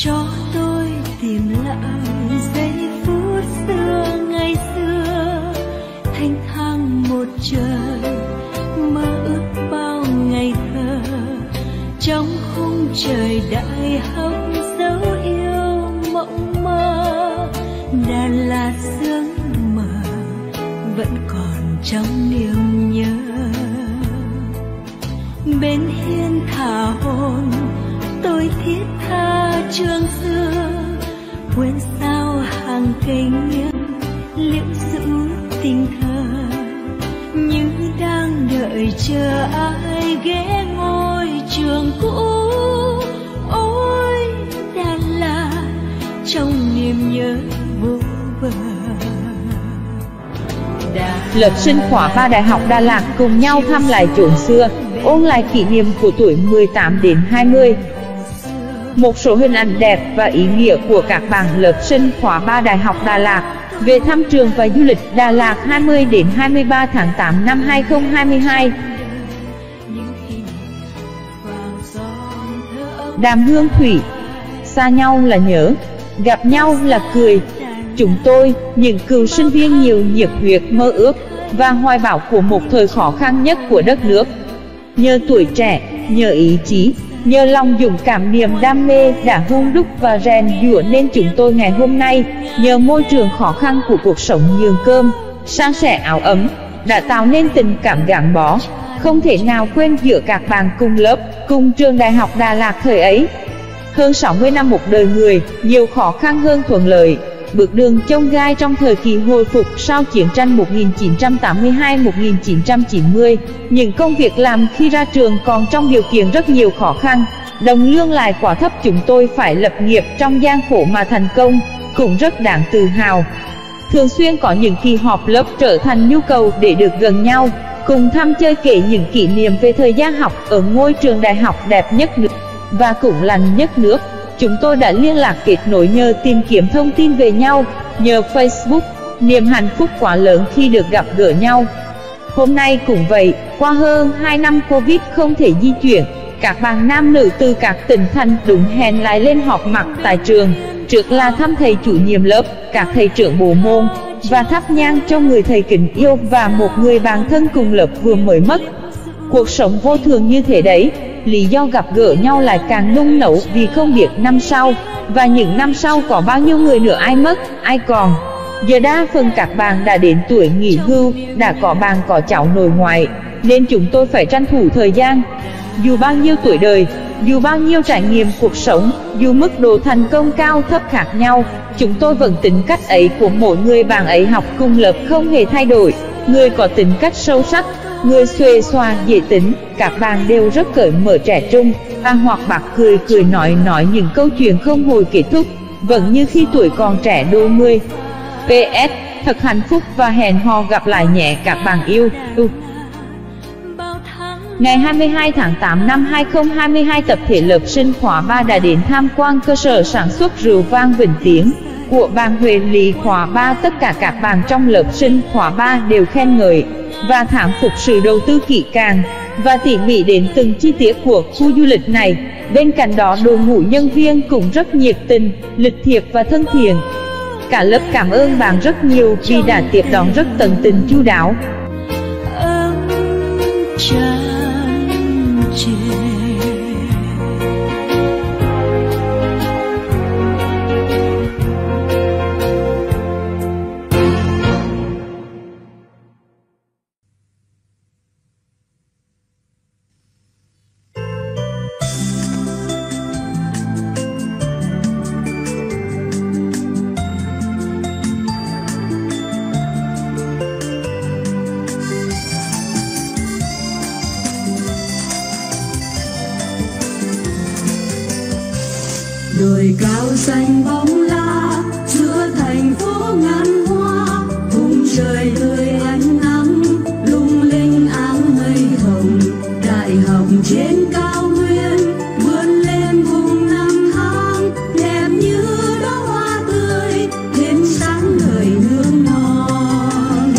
cho tôi tìm lại giây phút xưa ngày xưa, thanh thang một trời mơ ước bao ngày thơ, trong khung trời đại học dấu yêu mộng mơ. Đà Lạt sương mờ vẫn còn trong niềm nhớ, bên hiên thả hồn tôi thiết tha trường xưa, quên sao hàng cây nghiêng liễu giữ tình thơ, như đang đợi chờ ai ghé ngôi trường cũ. Ôi Đà Lạt trong niềm nhớ vô bờ. Lớp sinh khóa 3 Đại học Đà Lạt cùng nhau thăm lại chốn xưa, ôn lại kỷ niệm của tuổi 18 đến 20. Một số hình ảnh đẹp và ý nghĩa của các bạn lớp sinh khóa 3 Đại học Đà Lạt về thăm trường và du lịch Đà Lạt 20 đến 23 tháng 8 năm 2022. Đàm Hương Thủy. Xa nhau là nhớ, gặp nhau là cười. Chúng tôi, những cựu sinh viên nhiều nhiệt huyết mơ ước và hoài bão của một thời khó khăn nhất của đất nước. Nhờ tuổi trẻ, nhờ ý chí, nhờ lòng dũng cảm, niềm đam mê đã hun đúc và rèn giũa nên chúng tôi ngày hôm nay, nhờ môi trường khó khăn của cuộc sống nhường cơm, san sẻ áo ấm, đã tạo nên tình cảm gắn bó, không thể nào quên giữa các bạn cùng lớp, cùng trường Đại học Đà Lạt thời ấy. Hơn 60 năm một đời người, nhiều khó khăn hơn thuận lợi, bước đường chông gai trong thời kỳ hồi phục sau chiến tranh 1982-1990, những công việc làm khi ra trường còn trong điều kiện rất nhiều khó khăn, đồng lương lại quá thấp, chúng tôi phải lập nghiệp trong gian khổ mà thành công, cũng rất đáng tự hào. Thường xuyên có những kỳ họp lớp trở thành nhu cầu để được gần nhau, cùng thăm chơi, kể những kỷ niệm về thời gian học ở ngôi trường đại học đẹp nhất nước và cũng lành nhất nước. Chúng tôi đã liên lạc kết nối nhờ tìm kiếm thông tin về nhau, nhờ Facebook, niềm hạnh phúc quá lớn khi được gặp gỡ nhau. Hôm nay cũng vậy, qua hơn 2 năm Covid không thể di chuyển, các bạn nam nữ từ các tỉnh thành đúng hẹn lại lên họp mặt tại trường. Trước là thăm thầy chủ nhiệm lớp, các thầy trưởng bộ môn, và thắp nhang cho người thầy kính yêu và một người bạn thân cùng lớp vừa mới mất. Cuộc sống vô thường như thế đấy, lý do gặp gỡ nhau lại càng nung nấu vì không biết năm sau, và những năm sau có bao nhiêu người nữa ai mất, ai còn. Giờ đa phần các bạn đã đến tuổi nghỉ hưu, đã có bạn có cháu nội ngoại, nên chúng tôi phải tranh thủ thời gian. Dù bao nhiêu tuổi đời, dù bao nhiêu trải nghiệm cuộc sống, dù mức độ thành công cao thấp khác nhau, chúng tôi vẫn tính cách ấy của mỗi người bạn ấy học cùng lớp không hề thay đổi. Người có tính cách sâu sắc, người xuề xoa dễ tính, các bạn đều rất cởi mở, trẻ trung, hoặc bạc cười cười nói những câu chuyện không hồi kết thúc, vẫn như khi tuổi còn trẻ đôi mươi. PS, thật hạnh phúc và hẹn hò gặp lại nhé các bạn yêu. Ngày 22 tháng 8 năm 2022, tập thể lớp sinh khóa 3 đã đến tham quan cơ sở sản xuất rượu vang Vĩnh Tiến của bạn Huệ Lý khóa 3. Tất cả các bạn trong lớp sinh khóa 3 đều khen ngợi và thán phục sự đầu tư kỹ càng và tỉ mỉ đến từng chi tiết của khu du lịch này. Bên cạnh đó, đội ngũ nhân viên cũng rất nhiệt tình, lịch thiệp và thân thiện. Cả lớp cảm ơn bạn rất nhiều vì đã tiếp đón rất tận tình chu đáo. Đồi cao xanh bóng la giữa thành phố ngàn hoa, vùng trời tươi ánh nắng lung linh áng mây hồng. Đại học trên cao nguyên vươn lên vùng năm tháng, đẹp như đóa hoa tươi thêm sáng ngời hương non.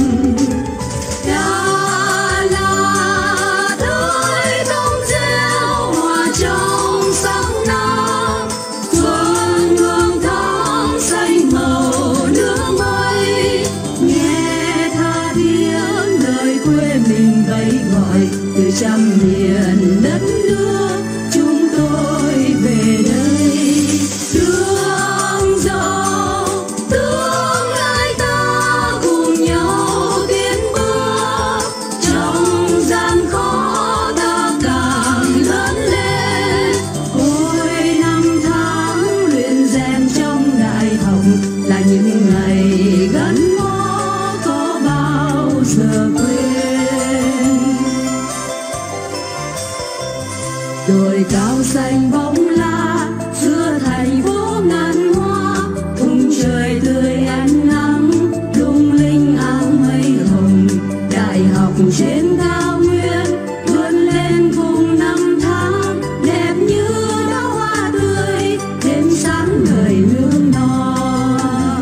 Đà Lạt ơi, bông rêu hòa trong sáng nắng, xuân những ngày gắn bó có bao giờ quên. Đồi cao xanh bóng la giữa thành phố ngàn hoa, cùng trời tươi ánh nắng lung linh áng mây hồng. Đại học trên cao nguyên vươn lên cùng năm tháng đẹp như đóa hoa tươi thêm sáng ngời nương non.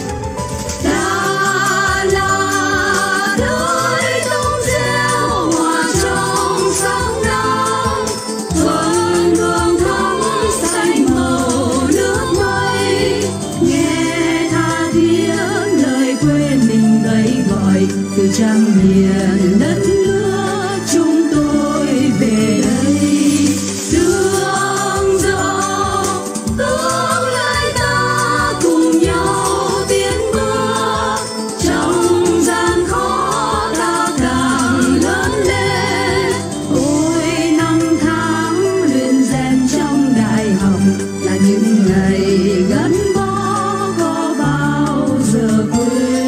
Đã là nơi tung reo hòa trong sáng nắng, thuần hương thắm xanh màu nước mây. Nghe tha thiết lời quê mình gầy gọi từ trăm miền đất nước chúng tôi về đây. Đường dẫu tương lai ta cùng nhau tiến bước, trong gian khó ta càng lớn lên. Ôi năm tháng luyện rèn trong đại học là những ngày gắn bó có bao giờ quên.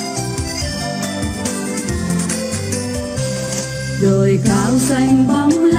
Đồi cao xanh bóng